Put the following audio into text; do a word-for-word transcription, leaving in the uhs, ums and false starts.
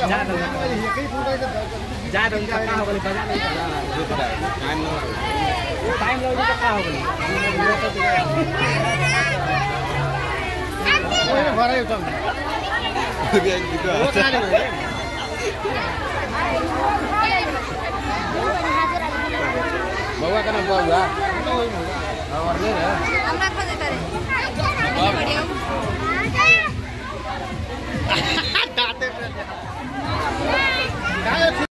जा दो जा दो का का हो गले बजा नहीं टाइम लो टाइम लो का का हो गले ओए भरे उठम वो खाने में बाबा का नाम बाबा और ले रे हमरा खोजे करे बढ़िया दाते